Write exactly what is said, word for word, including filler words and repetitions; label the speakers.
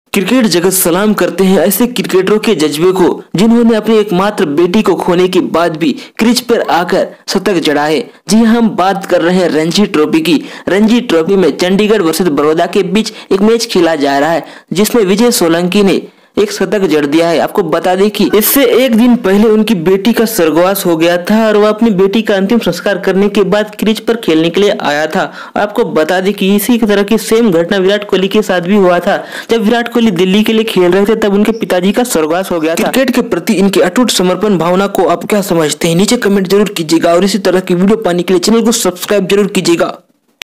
Speaker 1: Cricket जगत सलाम करते हैं ऐसे क्रिकेटरों के जज्बे को जिन्होंने अपनी एकमात्र बेटी को खोने के बाद भी क्रीज पर आकर शतक जड़ाए। जी हम बात कर रहे हैं रणजी ट्रॉफी की। रणजी ट्रॉफी में चंडीगढ़ वर्सेस बड़ौदा के बीच एक मैच खेला जा रहा है जिसमें विजय सोलंकी ने एक शतक जड़ दिया है। आपको बता दें कि इससे एक दिन पहले उनकी बेटी का स्वर्गवास हो गया था और वह अपनी बेटी का अंतिम संस्कार करने के बाद क्रीज पर खेलने के लिए आया था। और आपको बता दें कि इसी तरह की सेम घटना विराट कोहली के साथ भी हुआ था। जब विराट कोहली दिल्ली के लिए खेल रहे थे तब उनके पिताजी का स्वर्गवास हो गया था। क्रिकेट के प्रति इनकी अटूट समर्पण भावना को आप क्या समझते हैं, नीचे कमेंट जरूर कीजिएगा और इसी तरह की वीडियो पाने के लिए चैनल को सब्सक्राइब जरूर कीजिएगा।